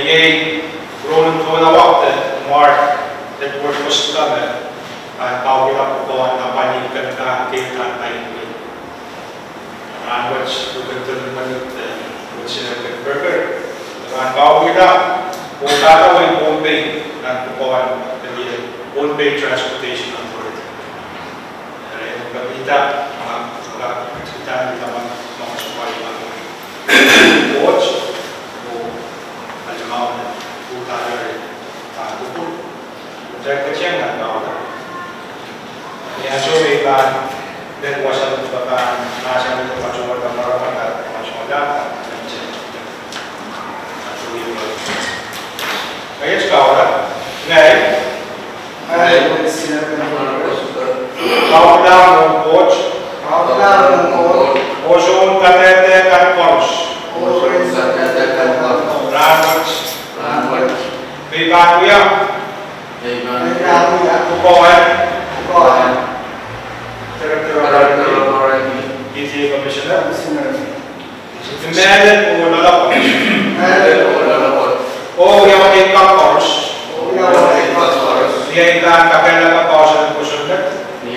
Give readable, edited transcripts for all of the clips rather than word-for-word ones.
Jadi, belum tahu waktu Mark network customer tahu kita bawa apa ni kita kita lain. Which we can do which is a burger. Tahu kita bukan tahu one pay dan bawa jadi one pay transportation authority. Jadi kita kita mau supaya watch mau buka dari buku saya kecil nggak tahu ya coba dan kuasa bahkan nasi itu macam apa macam apa kayak sekarang nggak kalau dalam coach ozon katete kan coach Bibakuya, Bukoan, PTA Commissioner, Demanded or not. Oh, we have a course. We have a capella caution.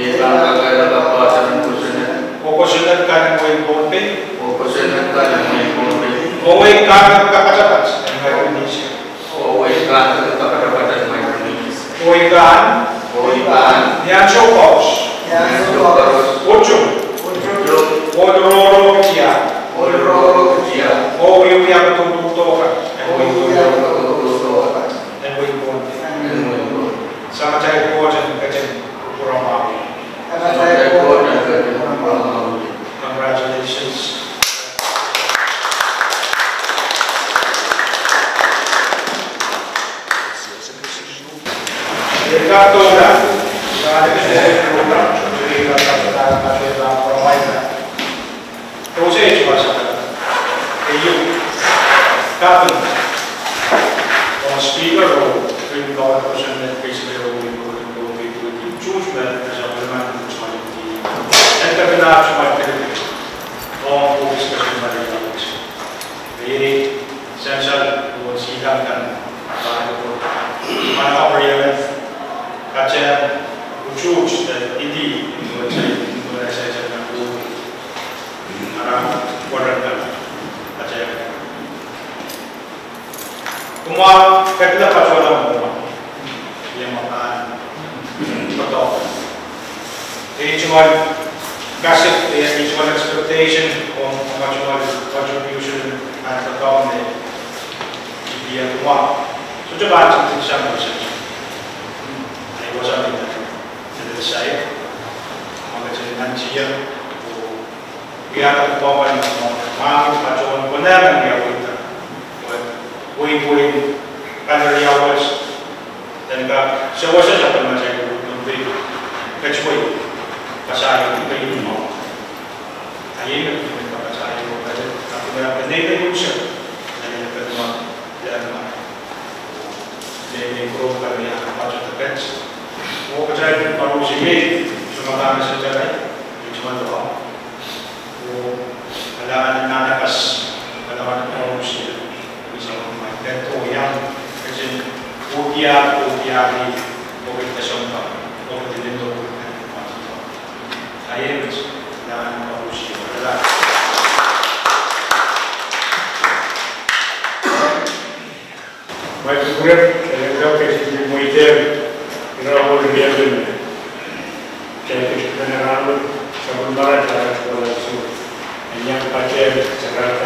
Opposition can win both pay. Oh, we can't capacitance and recognition. Oigan, yang cokos, ujung, odoro kia, oh you yang betul tokan, and we want, sama saya kuat kerja kurang mampu. Congratulations. Kita toda, ada program, jadi kita provide. Terus itu masalah. Itu, tapi, kalau speaker role, kita tahu person yang speaker role itu choose dan bersama cuma di. Kita benar cuma di. Long discussion pada itu. Jadi, saya buat sidang dan apa itu, mana orang Kaca ucus dan ini menurut saya sangat buruk. Arah warga kaca. Semua kita pacaran semua yang makan betul. Ini cuma kasih, ini cuma expectation, cuma contribution dan betul ni dia semua. Coba kita sama saja. Wasam itu jadi saya mengajar nantinya biar kawan mau pacaran benar yang kita boleh pada riawas dan tak semua saja pernah saya lebih kecuali pasal itu mau ayat itu pasal itu tapi berapa negara usaha dan yang kedua dan jadi program yang macam Dept वो बचाए और उसी में समाधान से चल रहा है cuma doa वो अल्लाह ने नाटकस अल्लाह ने और उसी bisa memainkan itu yang kecil utia di kita contoh untuk dibentuk saya dan usia adalah baik kemudian kita kasih muiter Kita boleh lihat dulu. Jadi general sebentar cara sekolah itu yang pakai cara.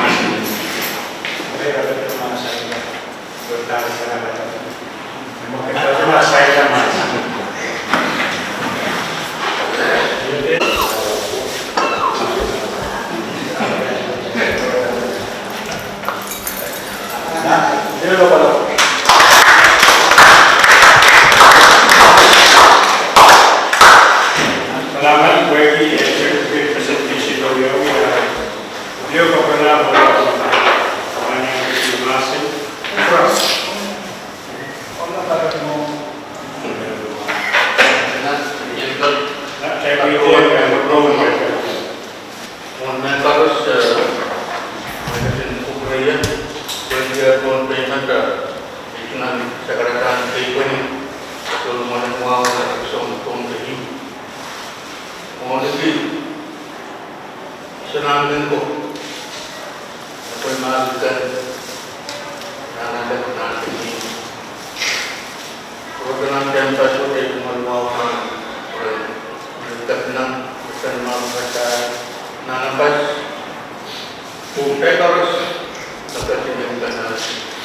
Saya kata teman saya bertanya cara. Mungkin teman saya sama. Nah, ini loh kalau. Selamat bagi executive presentation beliau pernah banyak masih keras. Orang pada mau nak saya video yang berprogram mereka. Orang harus mengenai upaya bagi pemerintahan dengan sekarang company so mana na song lagi mo lagi senang ko apa malukan nana ini program yang pasal itu malu mereka senang bukan malu mereka nana pas Pumpai terus seperti yang benar.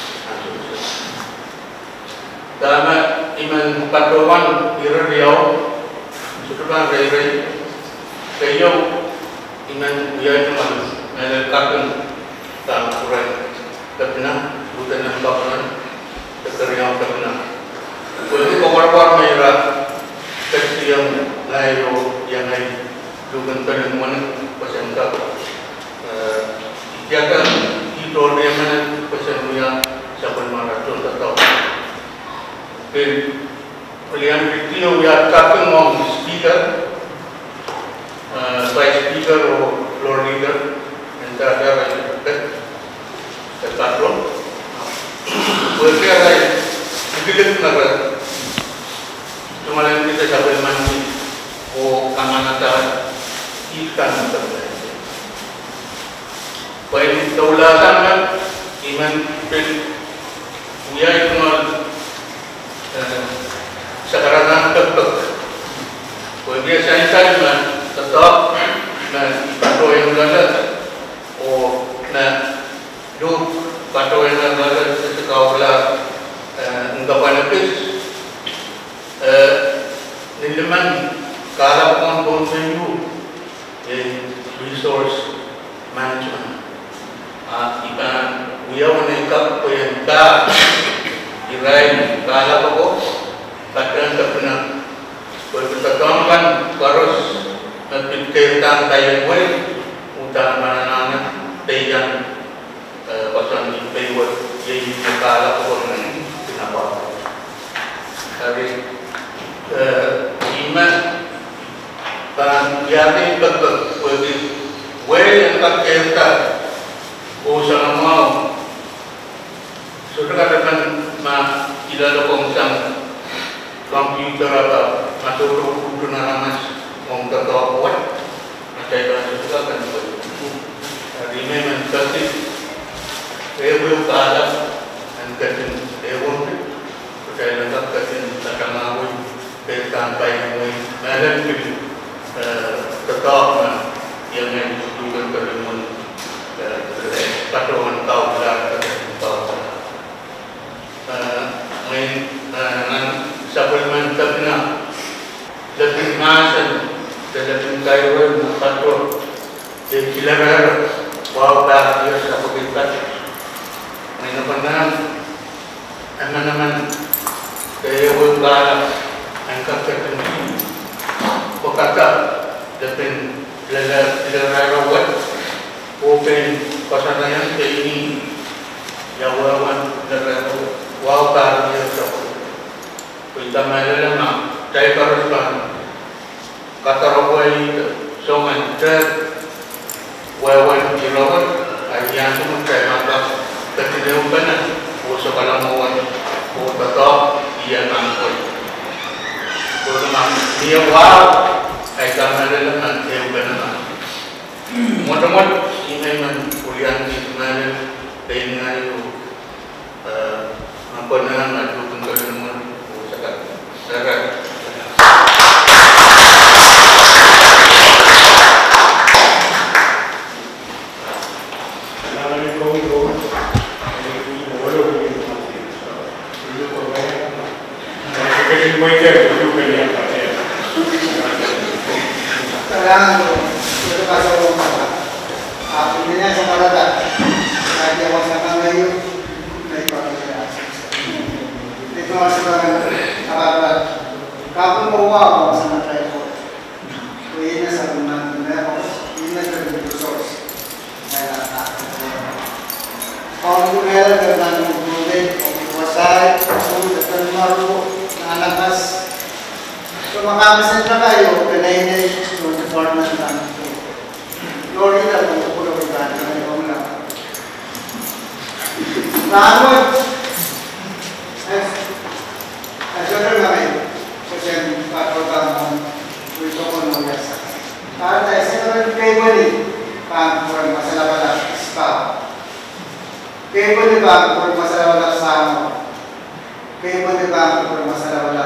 Dalam iman patuan Riau sudah dari Riau iman dia cuma melakukan dalam Quran kebenar bukan nampak Riau kebenar. Jadi komar-komar mereka versi yang lain bukan penemuan pasal tak. Dia kan itu orang mana pasal dia siapa mana contoh tahu. Pilihan video yang tak mau speaker, vice speaker atau floor leader, entah ada yang dekat lo. Boleh ada sedikit nak cuma yang kita sampai mandi, kamana tak ikan terbaik. Baik taulasan iman pen dia itu sekarang tetap dia saya tetap pato yang ada duk pato yang ada sekolah enggak panapis nilaman kalau pun resource management iban uyaw na ikap ko yung iray kala ko kadang kapna pagkatongkan karos nagpipirtan tayo way utang mananana tayan pasan di paywat yung kala ko ng pinapa sabi iman pan yati pagkat pwede way ang kakirta sangat mau sudah katakan tidak ada konsang komputer apa atau guna mas mau tertawa kuat macam itu juga kan hari ini menjadi ewu kalah dan kerja ewu percaya lengkap kerja takkan mahu bersampai mui malam itu tertawa yang juga kerja patuan kau belar kau main supplement terkena lebih masan lebih kaya patuan jadi kilar wow dah dia siapa kita main apa aman kaya wala angkat terkena pokata lebih kilar rawat open pasanayan ke ini yawawan darah wow tar dia so kita malala tay karuspan katarawai so manter wawan dirawat ayam tu kay mata ketineu kana uso kalamuan o tato iya mangkoy o naman dia wow ay kamalala man teu kana motomot ini man kuliah di mana dengan itu apa nama itu pengalaman sekarang Akhirnya sama rata, raja wasana ngayu, dari Pakistan. Itu masih apa? Kamu mau apa wasana travel? Ini sama mana? Ini dari resource. Kalau kita dengan kemudian kuasai, kemudian termaru, anak-anak, semua kami sentra kayu, kena ini untuk department kami. Lori dah pun berjalan dengan orang. Namun, Kayo ba di ba kung masalah wala sama? Kayo ba di ba kung masalah wala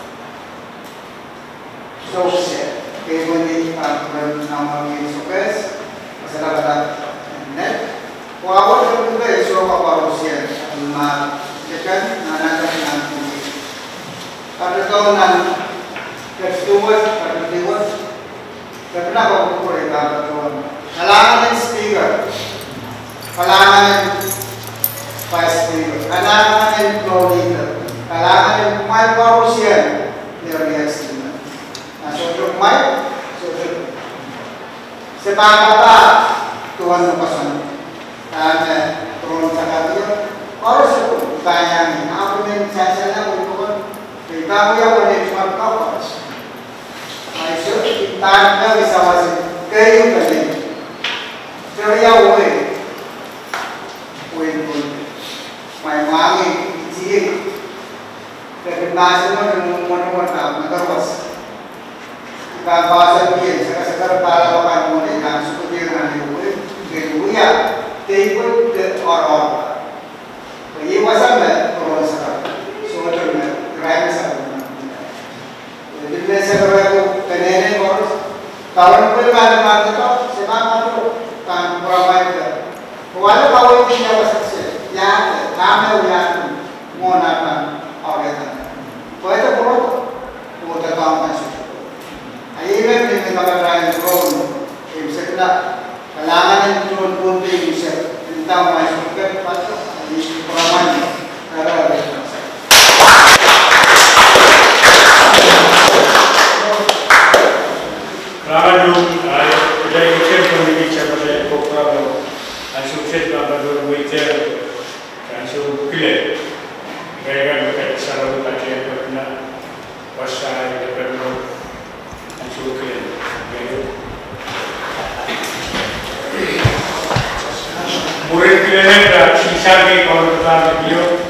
sukses? Kayo ba di ba kung namangin sukses? Masalah wala net? Kung ako sa mga iso ka parusyan at ma-chekan na natin natin. Pada tahun nan kestuwas, ketuwas, karena kau boleh dapat tuan. Kalangan speaker, kalangan vice speaker, kalangan floor leader, kalangan mic parusian dari eksternal. Nah, sosok mic, sosok sepakat tuan lepasan. Dan turun sakit harus bayangin. Aku ni saya bukan kita yang boleh cuma kau. Maksud kita nak bisa masih kayu kali. Kerja boleh, boleh pun. Mai mangi sih. Kerana semua dengan tak terus. Kita bahasa dia sekarang kalau orang boleh kan suku dia dengan dia boleh. Dia table ke orang. Ini masalah orang sekarang. Soalnya crime sekarang. Jadi sekarang itu kenapa orang kawan berkan mana tu? Sekarang tu kan provide ke. Kalau kawan ini apa sahaja, ya, kami ulian monakan orang itu. Kau itu perlu tahu macam. Ayat ini kita berani berani. Ini sekarang kalangan yang turun di bisa tentang masyarakat pada di peramanya ada Ramadhan, jadi kita berbicara pada program, sukses Ramadhan itu kan sukses. Mereka berkata selalu kajian berkena pasal berkena sukses. Murid klinik dan sisa di kalau kita video